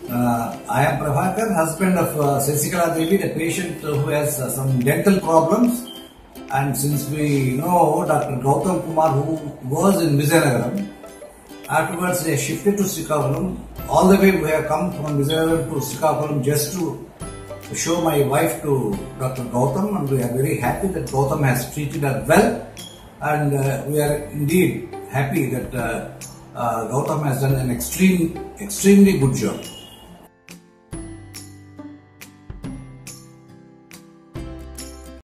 I am Prabhakar, husband of Sasikala Devi, the patient who has some dental problems. And since we know Dr. Gautam Kumar, who was in Vizianagaram, afterwards they shifted to Srikakulam. All the way we have come from Vizianagaram to Srikakulam just to show my wife to Dr. Gautam, and we are very happy that Gautam has treated her well, and we are indeed happy that Gautam has done an extremely good job.